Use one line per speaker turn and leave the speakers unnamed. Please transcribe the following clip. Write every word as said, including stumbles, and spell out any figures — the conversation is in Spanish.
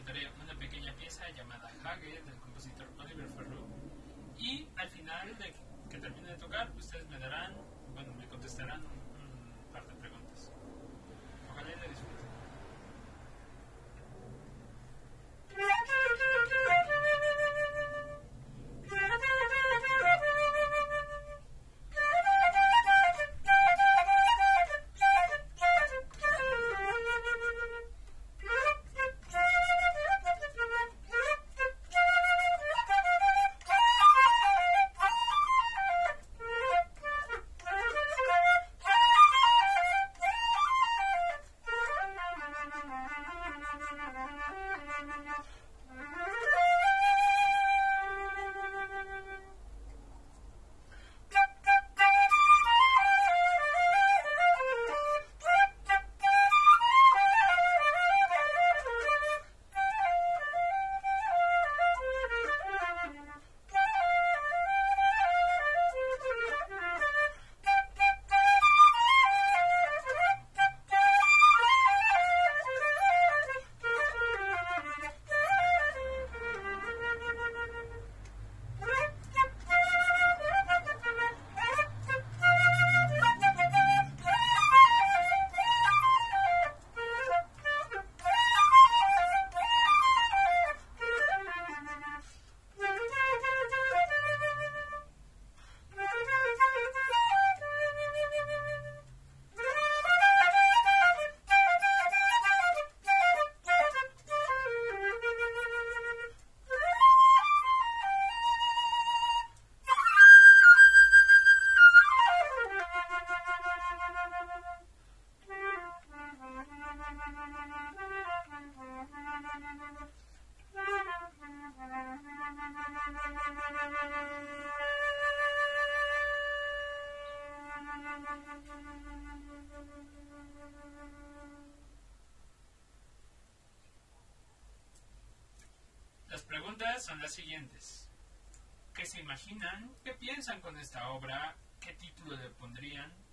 tocaré una pequeña pieza llamada Hage del compositor Oliver Ferrou. Y al final de que termine de tocar, ustedes me darán, bueno, me contestarán un par de preguntas. Ojalá la disfruten. Las preguntas son las siguientes. ¿Qué se imaginan? ¿Qué piensan con esta obra? ¿Qué título le pondrían?